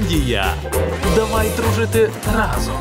Дружболандія! Давай дружити разом!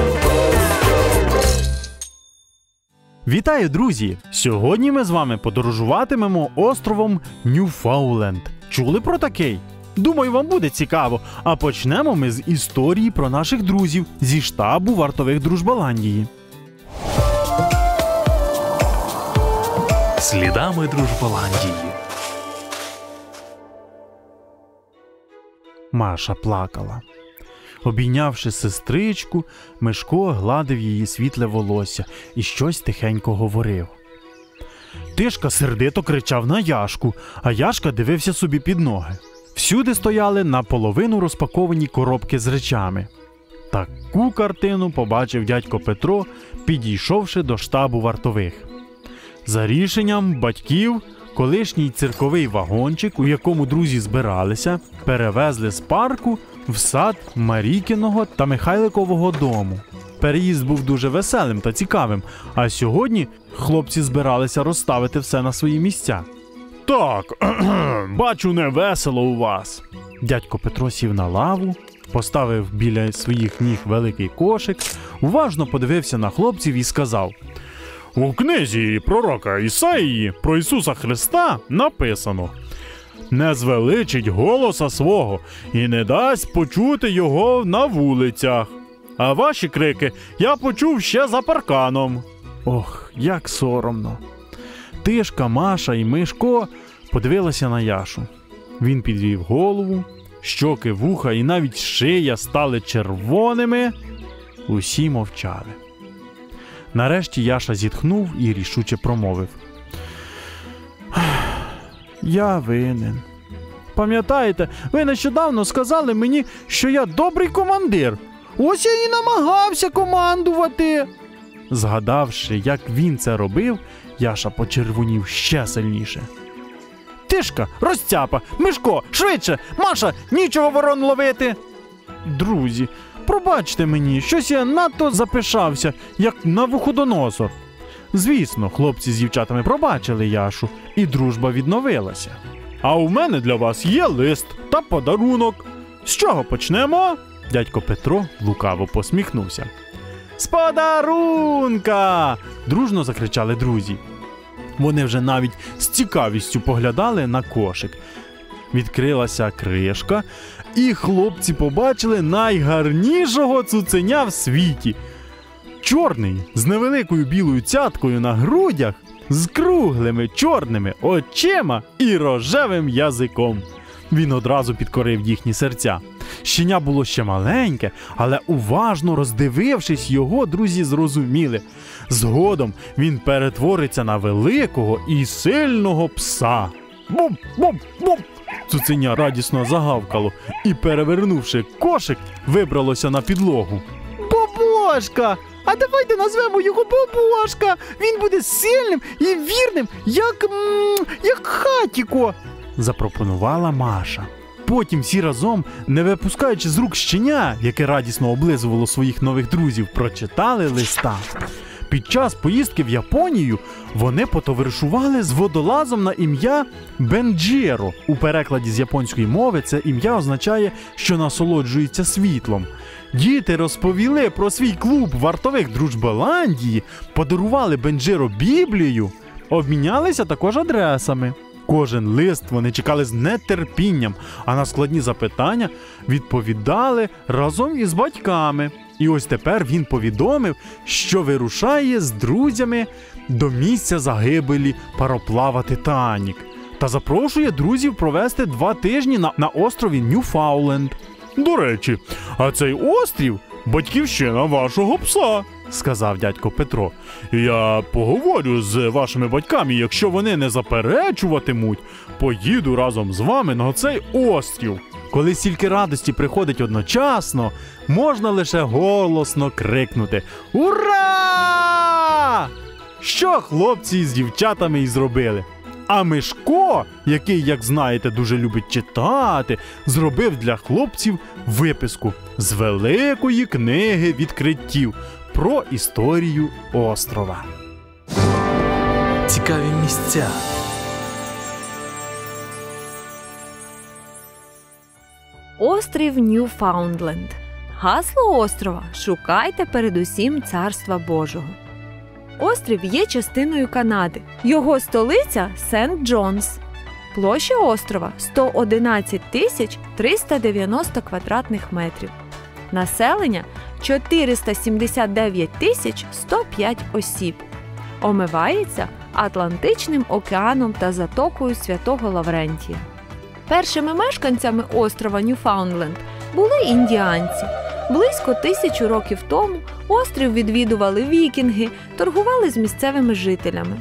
Вітаю, друзі! Сьогодні ми з вами подорожуватимемо островом Ньюфаундленд. Чули про такий? Думаю, вам буде цікаво. А почнемо ми з історії про наших друзів зі штабу вартових Дружболандії. Слідами Дружболандії. Маша плакала. Обійнявши сестричку, Мишко гладив її світле волосся і щось тихенько говорив. Тишка сердито кричав на Яшку, а Яшка дивився собі під ноги. Всюди стояли наполовину розпаковані коробки з речами. Таку картину побачив дядько Петро, підійшовши до штабу вартових. За рішенням батьків, колишній цирковий вагончик, у якому друзі збиралися, перевезли з парку в сад Марійкиного та Михайликового дому. Переїзд був дуже веселим та цікавим, а сьогодні хлопці збиралися розставити все на свої місця. «Так, бачу, не весело у вас». Дядько Петро сів на лаву, поставив біля своїх ніг великий кошик, уважно подивився на хлопців і сказав: «У книзі пророка Ісаїї про Ісуса Христа написано: «Не звеличить голоса свого і не дасть почути його на вулицях. А ваші крики я почув ще за парканом». Ох, як соромно. Тишка, Маша і Мишко подивилися на Яшу. Він підвів голову, щоки, вуха і навіть шия стали червоними. Усі мовчали. Нарешті Яша зітхнув і рішуче промовив: «Я винен. Пам'ятаєте, ви нещодавно сказали мені, що я добрий командир. Ось я і намагався командувати». Згадавши, як він це робив, Яша почервонів ще сильніше. «Тишка, розцяпа, Мишко, швидше! Маша, нічого ворон ловити!» «Друзі, пробачте мені, щось я надто запишався, як Навуходоносор». Звісно, хлопці з дівчатами пробачили Яшу, і дружба відновилася. «А у мене для вас є лист та подарунок. З чого почнемо?» Дядько Петро лукаво посміхнувся. «З подарунка!» – дружно закричали друзі. Вони вже навіть з цікавістю поглядали на кошик. Відкрилася кришка, і хлопці побачили найгарнішого цуценя в світі. Чорний, з невеликою білою цяткою на грудях, з круглими чорними очима і рожевим язиком. Він одразу підкорив їхні серця. Щеня було ще маленьке, але уважно роздивившись його, друзі зрозуміли. Згодом він перетвориться на великого і сильного пса. Бум-бум-бум! Цуценя радісно загавкало і, перевернувши кошик, вибралося на підлогу. «Бобошка! А давайте назвемо його Бобошка! Він буде сильним і вірним, як Хатіко!» – запропонувала Маша. Потім всі разом, не випускаючи з рук щеня, яке радісно облизувало своїх нових друзів, прочитали листа. Під час поїздки в Японію вони потоваришували з водолазом на ім'я Бенджіро. У перекладі з японської мови це ім'я означає, що насолоджується світлом. Діти розповіли про свій клуб вартових Дружболандії, подарували Бенджіро Біблію, обмінялися також адресами. Кожен лист вони чекали з нетерпінням, а на складні запитання відповідали разом із батьками. І ось тепер він повідомив, що вирушає з друзями до місця загибелі пароплава «Титанік» та запрошує друзів провести 2 тижні на острові Ньюфаундленд. «До речі, а цей острів – батьківщина вашого пса», – сказав дядько Петро. «Я поговорю з вашими батьками, якщо вони не заперечуватимуть, поїду разом з вами на цей острів». Коли стільки радості приходить одночасно, можна лише голосно крикнути «Ура!», що хлопці з дівчатами і зробили. А Мишко, який, як знаєте, дуже любить читати, зробив для хлопців виписку з великої книги відкриттів про історію острова. Цікаві місця. – Острів Ньюфаундленд. Гасло острова «Шукайте передусім Царства Божого». Острів є частиною Канади. Його столиця – Сент-Джонс. Площа острова – 111 390 квадратних метрів. Населення – 479 105 осіб. Омивається Атлантичним океаном та затокою Святого Лаврентія. Першими мешканцями острова Ньюфаундленд були індіанці. Близько 1000 років тому острів відвідували вікінги, торгували з місцевими жителями.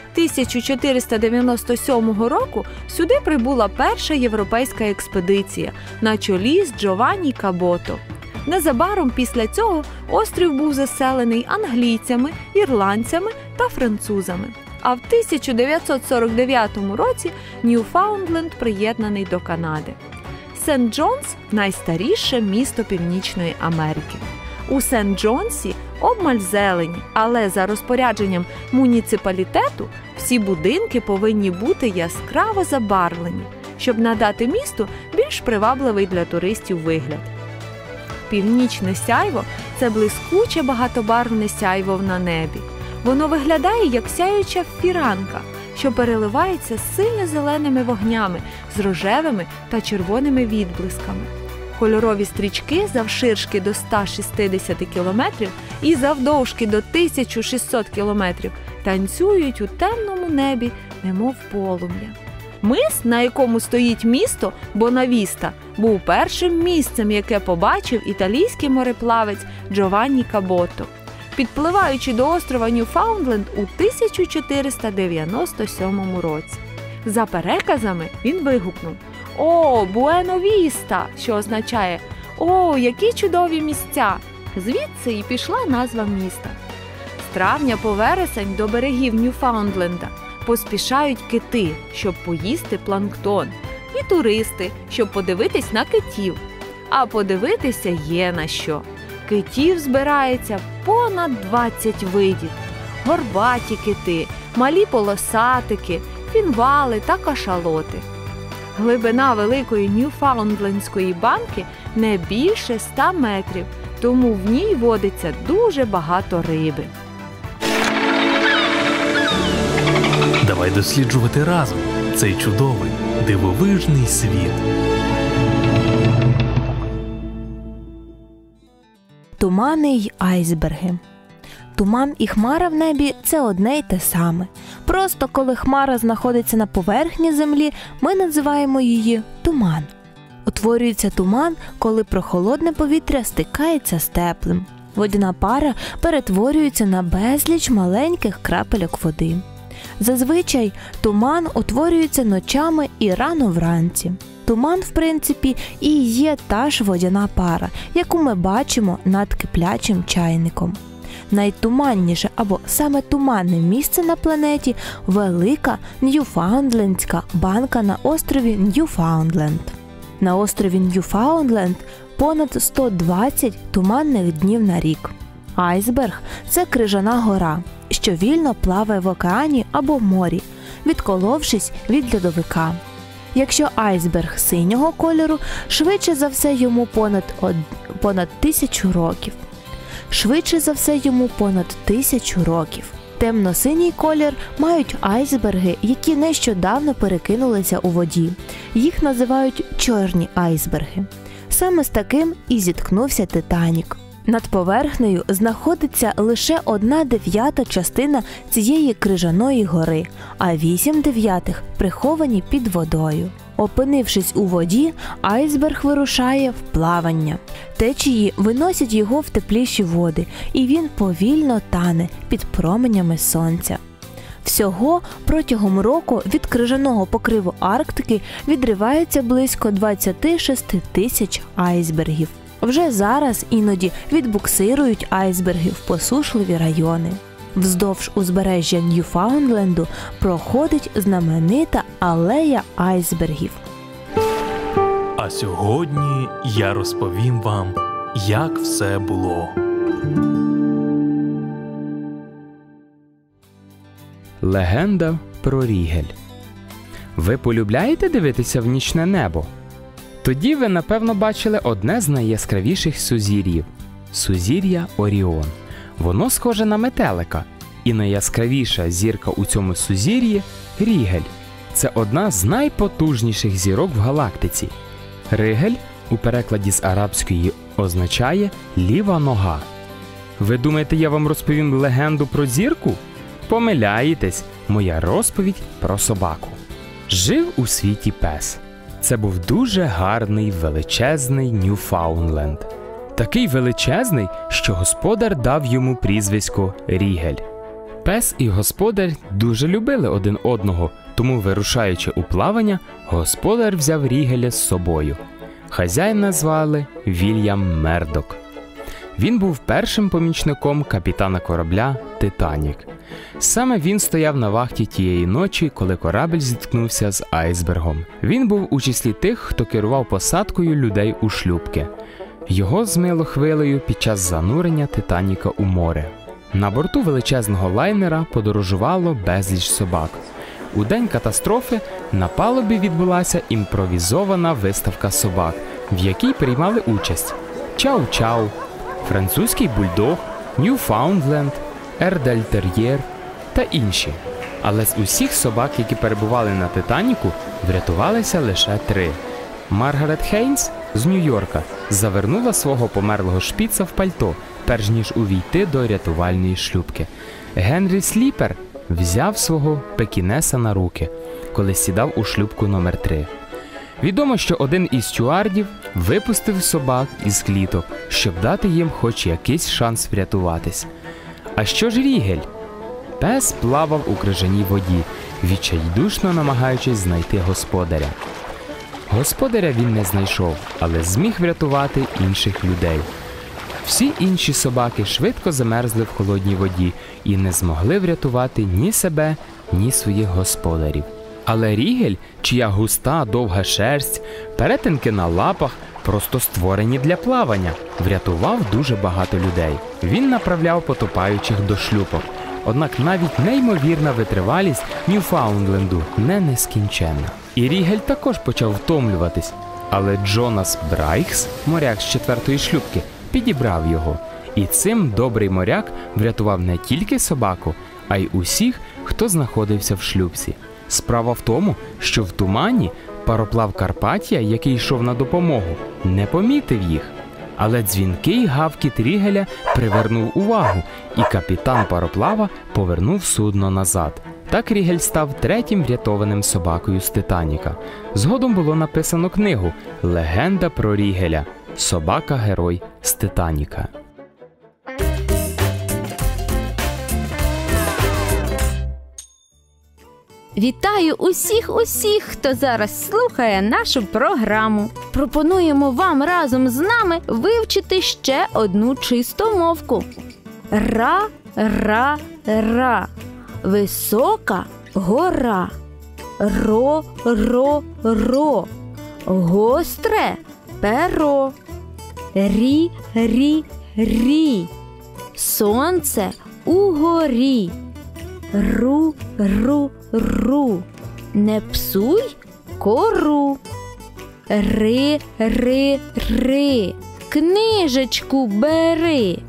1497 року сюди прибула перша європейська експедиція на чолі з Джованні Кабото. Незабаром після цього острів був заселений англійцями, ірландцями та французами. А в 1949 році Ньюфаундленд приєднаний до Канади. Сент-Джонс – найстаріше місто Північної Америки. У Сент-Джонсі обмаль зелені, але за розпорядженням муніципалітету всі будинки повинні бути яскраво забарвлені, щоб надати місту більш привабливий для туристів вигляд. Північне сяйво – це блискуче багатобарвне сяйво на небі. Воно виглядає як сяюча фіранка, що переливається синьо-зеленими вогнями з рожевими та червоними відблисками. Кольорові стрічки завширшки до 160 км і завдовжки до 1600 км танцюють у темному небі, немов полум'я. Мис, на якому стоїть місто Бонавіста, був першим місцем, яке побачив італійський мореплавець Джованні Кабото, підпливаючи до острова Ньюфаундленд у 1497 році. За переказами він вигукнув «О, Буеновіста!», що означає «О, які чудові місця!». Звідси і пішла назва міста. З травня по вересень до берегів Ньюфаундленда поспішають кити, щоб поїсти планктон, і туристи, щоб подивитись на китів. А подивитися є на що. Китів збирається понад 20 видів. Горбаті кити, малі полосатики, фінвали та кашалоти. Глибина великої Ньюфаундлендської банки не більше 100 метрів, тому в ній водиться дуже багато риби. Давай досліджувати разом цей чудовий, дивовижний світ. Тумани й айсберги. Туман і хмара в небі – це одне й те саме. Просто коли хмара знаходиться на поверхні землі, ми називаємо її туман. Утворюється туман, коли прохолодне повітря стикається з теплим. Водяна пара перетворюється на безліч маленьких крапельок води. Зазвичай туман утворюється ночами і рано вранці. Туман, в принципі, і є та ж водяна пара, яку ми бачимо над киплячим чайником. Найтуманніше або саме туманне місце на планеті – велика Ньюфаундлендська банка на острові Ньюфаундленд. На острові Ньюфаундленд понад 120 туманних днів на рік. Айсберг – це крижана гора, що вільно плаває в океані або морі, відколовшись від льодовика. Якщо айсберг синього кольору, швидше за все йому понад 1000 років. Швидше за все йому понад 1000 років. Темно-синій колір мають айсберги, які нещодавно перекинулися у воді. Їх називають чорні айсберги. Саме з таким і зіткнувся Титанік. Над поверхнею знаходиться лише 1/9 частина цієї крижаної гори, а 8/9 приховані під водою. Опинившись у воді, айсберг вирушає в плавання. Течії виносять його в тепліші води, і він повільно тане під променями сонця. Всього протягом року від крижаного покриву Арктики відривається близько 26 тисяч айсбергів. Вже зараз іноді відбуксирують айсберги в посушливі райони. Вздовж узбережжя Ньюфаундленду проходить знаменита алея айсбергів. А сьогодні я розповім вам, як все було. Легенда про Рігель. Ви полюбляєте дивитися в нічне небо? Тоді ви, напевно, бачили одне з найяскравіших сузір'їв – сузір'я Оріон. Воно схоже на метелика, і найяскравіша зірка у цьому сузір'ї – Рігель. Це одна з найпотужніших зірок в галактиці. Ригель у перекладі з арабської означає «ліва нога». Ви думаєте, я вам розповім легенду про зірку? Помиляєтесь, моя розповідь про собаку. Жив у світі пес. Це був дуже гарний, величезний Ньюфаундленд. Такий величезний, що господар дав йому прізвисько Рігель. Пес і господар дуже любили один одного, тому, вирушаючи у плавання, господар взяв Рігеля з собою. Хазяїна звали Вільям Мердок. Він був першим помічником капітана корабля «Титанік». Саме він стояв на вахті тієї ночі, коли корабель зіткнувся з айсбергом. Він був у числі тих, хто керував посадкою людей у шлюпки. Його змило хвилею під час занурення «Титаніка» у море. На борту величезного лайнера подорожувало безліч собак. У день катастрофи на палубі відбулася імпровізована виставка собак, в якій приймали участь Чау-Чау, французький бульдог, Ньюфаундленд, Ердельтер'єр та інші. Але з усіх собак, які перебували на «Титаніку», врятувалися лише 3. Маргарет Хейнс з Нью-Йорка завернула свого померлого шпіца в пальто, перш ніж увійти до рятувальної шлюпки. Генрі Сліпер взяв свого пекінеса на руки, коли сідав у шлюпку номер 3. Відомо, що один із стюардів випустив собак із кліток, щоб дати їм хоч якийсь шанс врятуватись. А що ж Рігель? Пес плавав у крижаній воді, відчайдушно намагаючись знайти господаря. Господаря він не знайшов, але зміг врятувати інших людей. Всі інші собаки швидко замерзли в холодній воді і не змогли врятувати ні себе, ні своїх господарів. Але Рігель, чия густа, довга шерсть, перетинки на лапах, просто створені для плавання, врятував дуже багато людей. Він направляв потопаючих до шлюпок. Однак навіть неймовірна витривалість Ньюфаундленду не нескінченна. І Рігель також почав втомлюватись. Але Джонас Брайкс, моряк з 4-ї шлюпки, підібрав його. І цим добрий моряк врятував не тільки собаку, а й усіх, хто знаходився в шлюпці. Справа в тому, що в тумані пароплав Карпатія, який йшов на допомогу, не помітив їх. Але дзвінкий гавкіт Рігеля привернув увагу, і капітан пароплава повернув судно назад. Так Рігель став 3-м врятованим собакою з «Титаніка». Згодом було написано книгу «Легенда про Рігеля. Собака-герой з «Титаніка». Вітаю усіх, хто зараз слухає нашу програму. Пропонуємо вам разом з нами вивчити ще одну чистомовку. Ра-ра-ра. Висока гора. Ро-ро-ро. Гостре перо. Рі-рі-рі. Сонце угорі. Ру-ру-ру. Не псуй кору. Ри-ри-ри. Книжечку бери.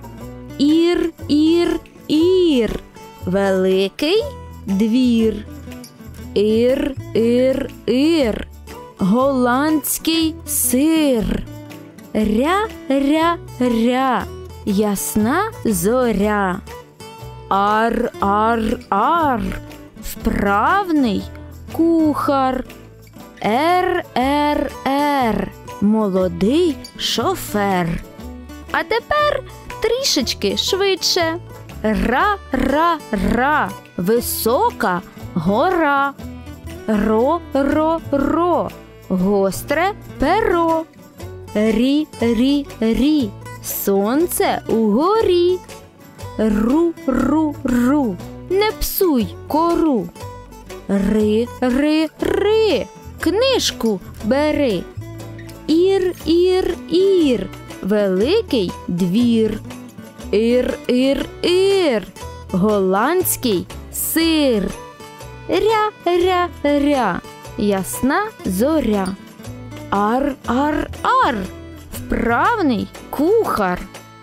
Ір-ір-ір. Великий двір. Ір-ір-ір. Голландський сир. Ря-ря-ря. Ясна зоря. Ар-ар-ар. Вправний кухар. Р-р-р. Молодий шофер. А тепер трішечки швидше. Ра-ра-ра. Висока гора. Ро-ро-ро. Гостре перо. Рі-рі-рі. Сонце угорі. Ру-ру-ру. Не псуй кору. Ри-ри-ри. Книжку бери. Ір-ір-ір. Великий двір. Ір-ір-ір. Голландський сир. Ря-ря-ря. Ясна зоря. Ар-ар-ар. Вправний кухар.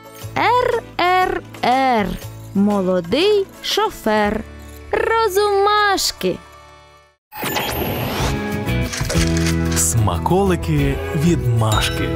Р-р-р. Молодий шофер. Розумашки. Смаколики від Машки.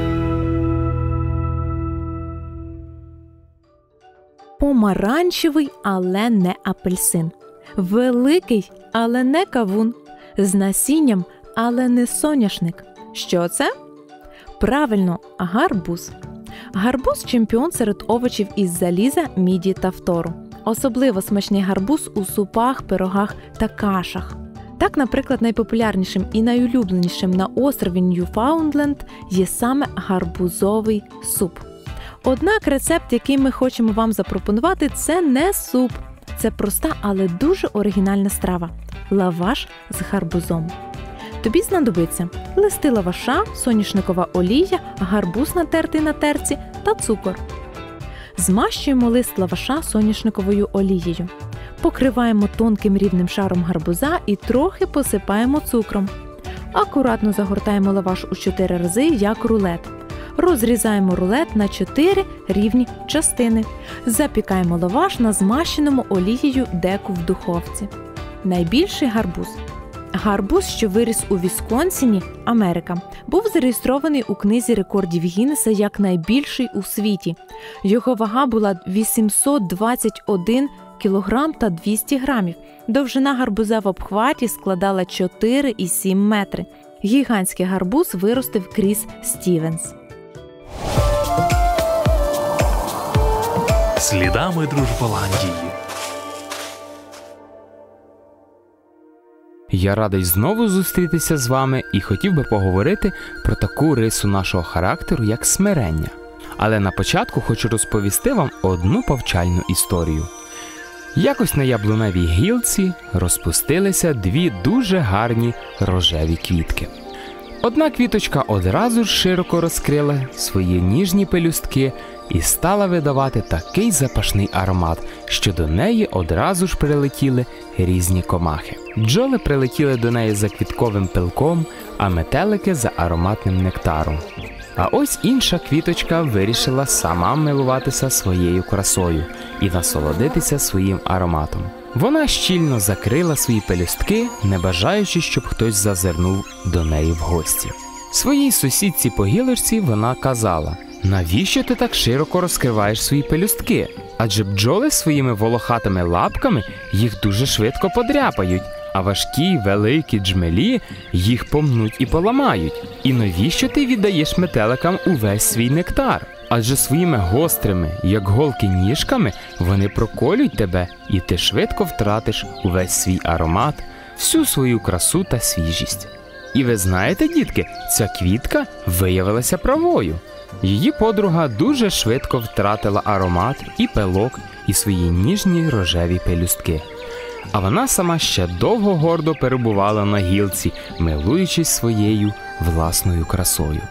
Помаранчевий, але не апельсин. Великий, але не кавун. З насінням, але не соняшник. Що це? Правильно, гарбуз. Гарбуз – чемпіон серед овочів із заліза, міді та фтору. Особливо смачний гарбуз у супах, пирогах та кашах. Так, наприклад, найпопулярнішим і найулюбленішим на острові Ньюфаундленд є саме гарбузовий суп. Однак рецепт, який ми хочемо вам запропонувати, це не суп. Це проста, але дуже оригінальна страва – лаваш з гарбузом. Тобі знадобиться листи лаваша, соняшникова олія, гарбуз натертий на терці та цукор. Змащуємо лист лаваша соняшниковою олією. Покриваємо тонким рівним шаром гарбуза і трохи посипаємо цукром. Акуратно загортаємо лаваш у 4 рази, як рулет. Розрізаємо рулет на 4 рівні частини. Запікаємо лаваш на змащеному олією деку в духовці. Найбільший гарбуз. Гарбуз, що виріс у Вісконсіні, Америка, був зареєстрований у книзі рекордів Гіннеса як найбільший у світі. Його вага була 821 кг та 200 грамів. Довжина гарбуза в обхваті складала 4,7 метри. Гігантський гарбуз виростив Кріс Стівенс. Слідами Дружболандії. Я радий знову зустрітися з вами і хотів би поговорити про таку рису нашого характеру, як смирення. Але на початку хочу розповісти вам одну повчальну історію. Якось на яблуневій гілці розпустилися 2 дуже гарні рожеві квітки. Одна квіточка одразу ж широко розкрила свої ніжні пелюстки і стала видавати такий запашний аромат, що до неї одразу ж прилетіли різні комахи. Бджоли прилетіли до неї за квітковим пилком, а метелики за ароматним нектаром. А ось інша квіточка вирішила сама милуватися своєю красою і насолодитися своїм ароматом. Вона щільно закрила свої пелюстки, не бажаючи, щоб хтось зазирнув до неї в гості. Своїй сусідці по гілочці вона казала: «Навіщо ти так широко розкриваєш свої пелюстки? Адже бджоли своїми волохатими лапками їх дуже швидко подряпають, а важкі, великі джмелі їх помнуть і поламають. І навіщо ти віддаєш метеликам увесь свій нектар? Адже своїми гострими, як голки, ніжками вони проколють тебе, і ти швидко втратиш увесь свій аромат, всю свою красу та свіжість». І ви знаєте, дітки, ця квітка виявилася правою. Її подруга дуже швидко втратила аромат і пилок, і свої ніжні рожеві пелюстки. А вона сама ще довго гордо перебувала на гілці, милуючись своєю власною красою.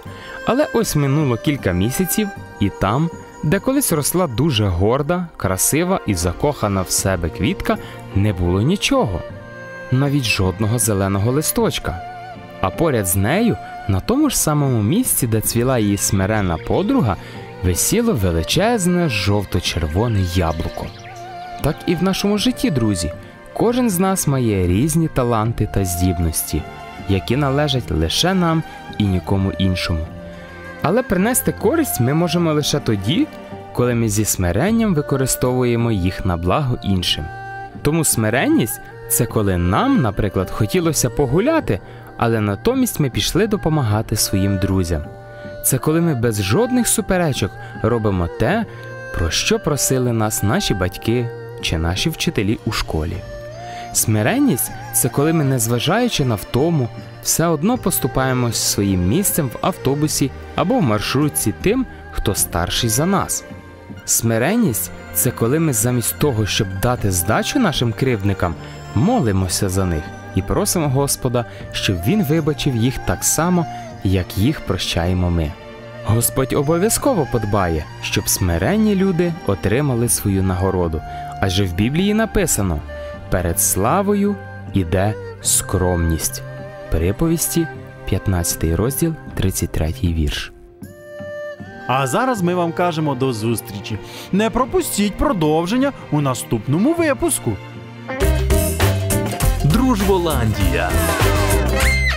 Але ось минуло кілька місяців, і там, де колись росла дуже горда, красива і закохана в себе квітка, не було нічого. Навіть жодного зеленого листочка. А поряд з нею, на тому ж самому місці, де цвіла її смиренна подруга, висіло величезне жовто-червоне яблуко. Так і в нашому житті, друзі. Кожен з нас має різні таланти та здібності, які належать лише нам і нікому іншому. Але принести користь ми можемо лише тоді, коли ми зі смиренням використовуємо їх на благо іншим. Тому смиренність – це коли нам, наприклад, хотілося погуляти, але натомість ми пішли допомагати своїм друзям. Це коли ми без жодних суперечок робимо те, про що просили нас наші батьки чи наші вчителі у школі. Смиренність – це коли ми, незважаючи на втому, все одно поступаємось своїм місцем в автобусі або в маршрутці тим, хто старший за нас. Смиренність – це коли ми замість того, щоб дати здачу нашим кривдникам, молимося за них і просимо Господа, щоб Він вибачив їх так само, як їх прощаємо ми. Господь обов'язково подбає, щоб смиренні люди отримали свою нагороду, адже в Біблії написано: «Перед славою іде скромність». Приповісті, 15 розділ, 33 вірш. А зараз ми вам кажемо до зустрічі. Не пропустіть продовження у наступному випуску. Дружболандія.